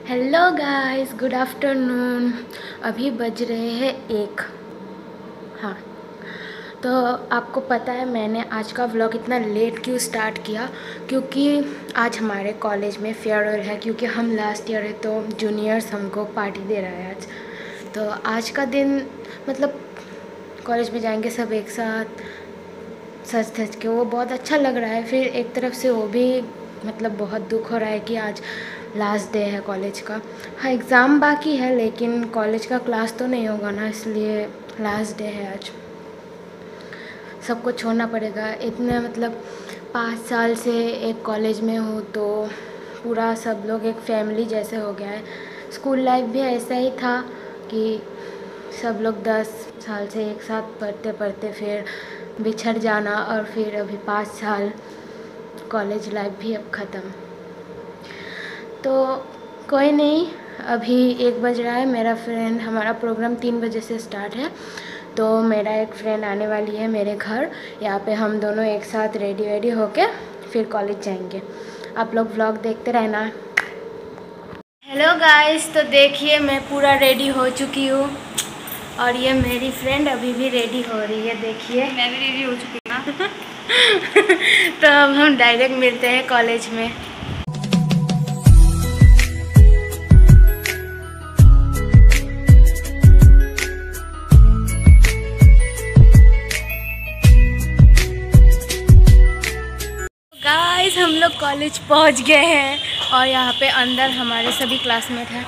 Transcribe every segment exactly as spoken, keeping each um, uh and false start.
Hello guys, good afternoon. अभी बज रहे हैं एक। हाँ, तो आपको पता है मैंने आज का व्लॉग इतना लेट क्यों स्टार्ट किया, क्योंकि आज हमारे कॉलेज में फेयरवेल है। क्योंकि हम लास्ट ईयर है तो जूनियर्स हमको पार्टी दे रहा है आज। तो आज का दिन मतलब कॉलेज में जाएंगे सब एक साथ सज धज के, वो बहुत अच्छा लग रहा है। फिर एक तरफ से वो भी मतलब बहुत दुख हो रहा है कि आज लास्ट डे है कॉलेज का। हाँ, एग्ज़ाम बाकी है लेकिन कॉलेज का क्लास तो नहीं होगा ना, इसलिए लास्ट डे है आज। सबको छोड़ना पड़ेगा। इतने मतलब पाँच साल से एक कॉलेज में हूँ तो पूरा सब लोग एक फैमिली जैसे हो गया है। स्कूल लाइफ भी ऐसा ही था कि सब लोग दस साल से एक साथ पढ़ते पढ़ते फिर बिछड़ जाना, और फिर अभी पाँच साल कॉलेज लाइफ भी अब ख़त्म। तो कोई नहीं, अभी एक बज रहा है। मेरा फ्रेंड, हमारा प्रोग्राम तीन बजे से स्टार्ट है, तो मेरा एक फ्रेंड आने वाली है मेरे घर। यहाँ पे हम दोनों एक साथ रेडी वेडी होके फिर कॉलेज जाएंगे। आप लोग व्लॉग देखते रहना। हेलो गाइस, तो देखिए मैं पूरा रेडी हो चुकी हूँ और ये मेरी फ्रेंड अभी भी रेडी हो रही है। देखिए मैं भी रेडी हो चुकी हूँ ना। तो अब हम डायरेक्ट मिलते हैं कॉलेज में। गाइस, हम लोग कॉलेज पहुंच गए हैं और यहाँ पे अंदर हमारे सभी क्लासमेट हैं।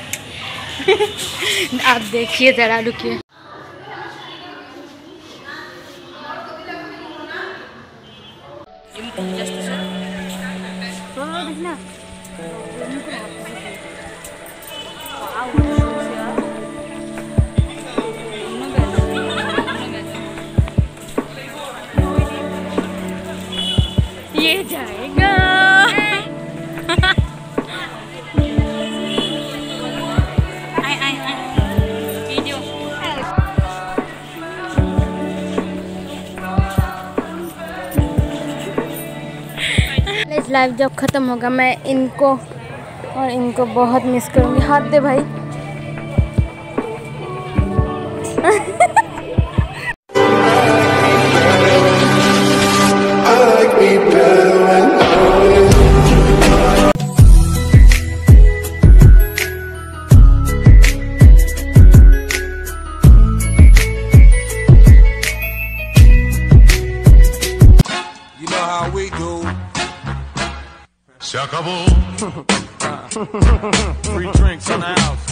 आप देखिए ज़रा, रुकिए। ये जाएगा। कॉलेज लाइफ जब ख़त्म होगा मैं इनको और इनको बहुत मिस करूँगी। हाथ दे भाई। Se acabó. Free drinks in the house.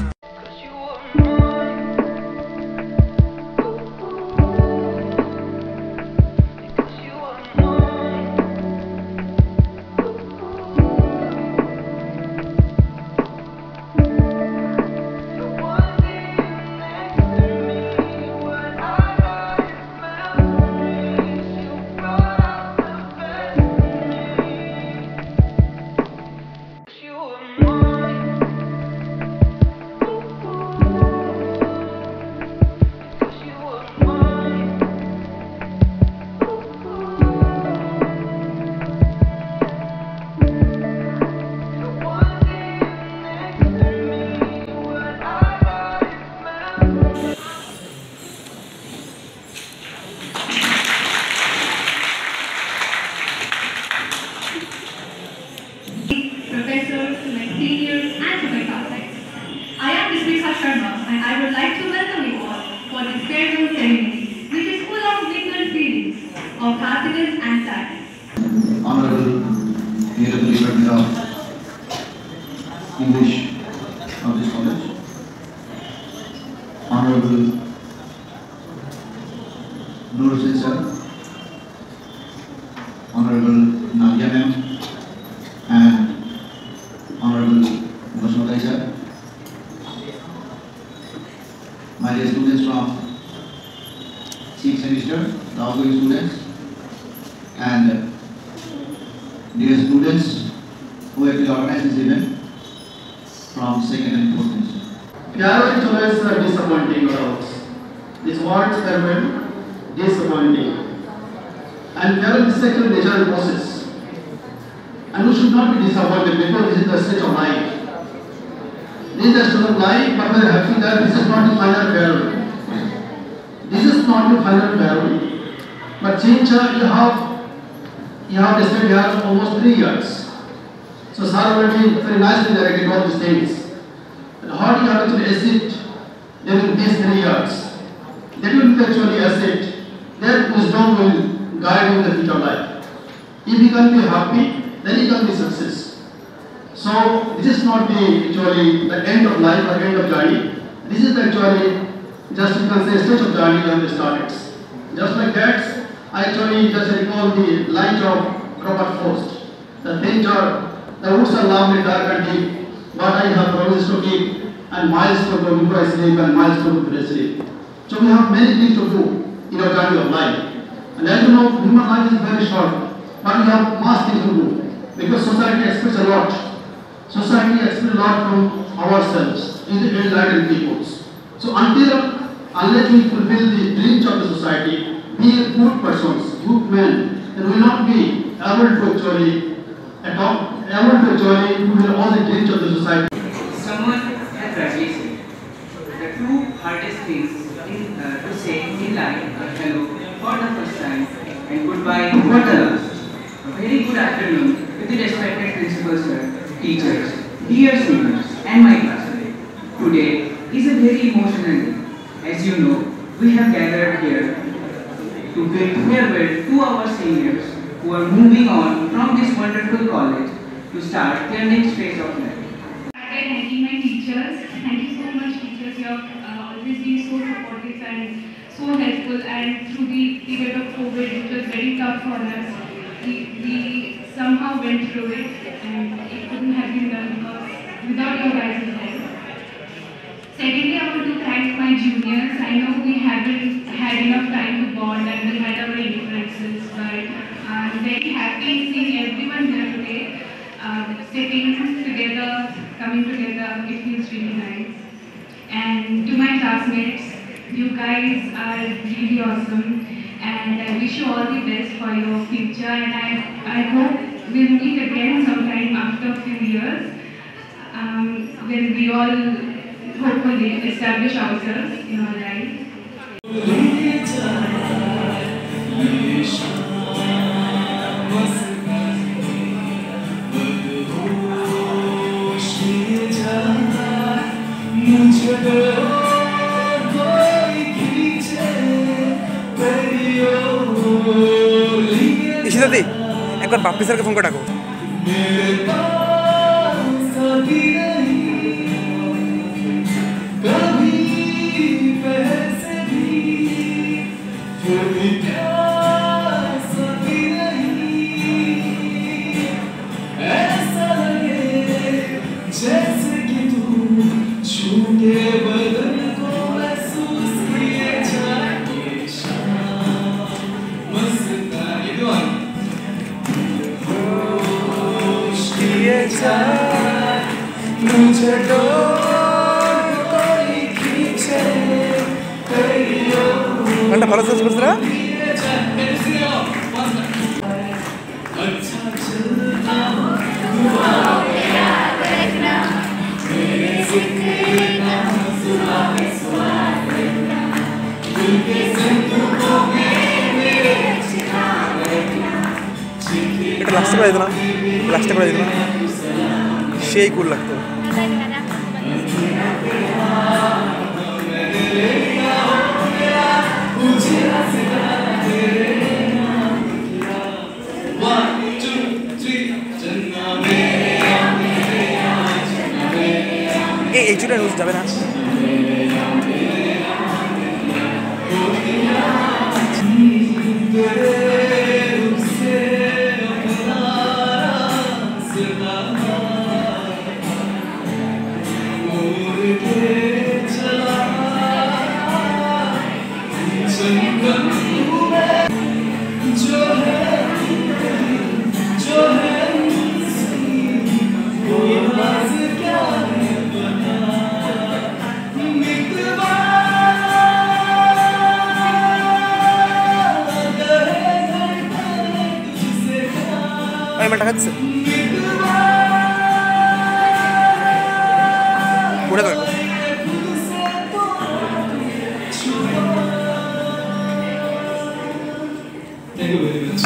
Professors, to my seniors, and to my classmates. I am Smita Sharma, and I would like to welcome you all for this farewell ceremony, which is full of mingled feelings of happiness and sadness. Honorable Honorable Department of English of this college, Honorable Nur Hussain sir, Honorable Nadia ma'am, and Honorable Basmatai sir, my dear students from sixth semester, the outgoing students, and dear students who have organized this event from second and fourth semester. Farewell is always a disappointing results. This word farewell, disappointing. And farewell is such a natural process. And we should not be disappointed because this is the state of life. This is the story of life, but we are happy that this is not the final farewell. This is not the final farewell. But since uh, you have you have stayed here almost three years, so sir already very nicely directed all these things. And how do you have to exit during these three years? That will be actually asset. That wisdom will guide you in the future life. If you can be happy, then you can be success. So this is not the actually the end of life or end of journey. This is actually just you can say stage of journey you have started. Just like that, I actually just recall the lines of Robert Frost. The danger, the woods are lovely, dark and deep, but I have promises to keep and miles to go before I sleep and miles to go before I sleep. So we have many things to do in our journey of life. And as you know, human life is very short, but we have much things to do because society expects a lot. Society expects a lot from ourselves, in the enlightened peoples. So until, unless we fulfill the dreams of the society, be good persons, good men, then we will not be able to actually adopt, able to actually fulfill all the dreams of the society. Someone has rightly said, the two hardest things in, uh, to say in life are hello for the first time and goodbye for the last. A very good afternoon with the respected principal sir, teachers, dear seniors and my classmates. Today is a very emotional day. As you know, we have gathered here to bid farewell to our seniors who are moving on from this wonderful college to start their next phase of life. Started thanking my teachers. Thank you so much, teachers. You have uh, always been so supportive and so helpful. And through the period of COVID, which was very tough for us, we, we somehow went through it, and it couldn't have been done because without your guys' help. Secondly, I want to thank my juniors. I know we haven't had enough time to bond and we had our differences, but I'm very happy seeing everyone here today. Um, sitting together, coming together, it feels really nice. And to my classmates, you guys are really awesome, and I wish you all the best for your future, and I, I hope we'll meet again sometime after a few years, um, when we all hopefully establish ourselves in our life. Ishita di एक बार Bapi sir के phone को डाको घंटा follow से बस रहा এটা লাস্টে করে দিলাম লাস্টে করে দিলাম সেই কুল লাগতো এই চুটা রোজ যাবে না টাকা দিচ্ছে पुढे कर. Thank you very much.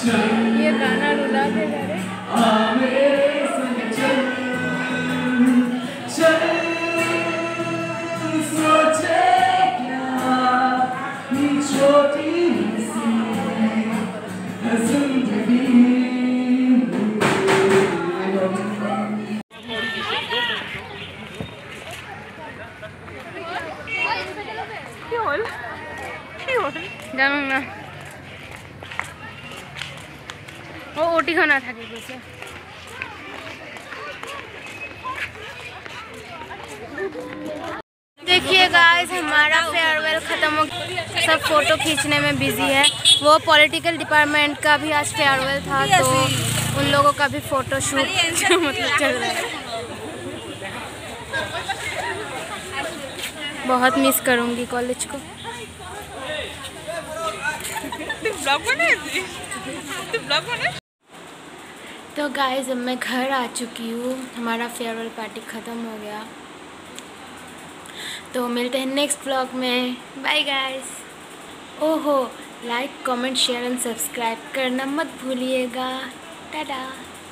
ये गाना रुला के जा रहे। জানো না ও ওটি খানা থাকে বসে। देखिए गाइस हमारा फेयरवेल ख़त्म हो गया, सब फ़ोटो खींचने में बिजी है। वो पॉलिटिकल डिपार्टमेंट का भी आज फेयरवेल था तो उन लोगों का भी फ़ोटो शूट मतलब चल रहा है। बहुत मिस करूँगी कॉलेज को। तो गाइस अब मैं घर आ चुकी हूँ, हमारा फेयरवेल पार्टी ख़त्म हो गया। तो मिलते हैं नेक्स्ट व्लॉग में। Bye guys. ओहो, like comment share and subscribe करना मत भूलिएगा। टाटा।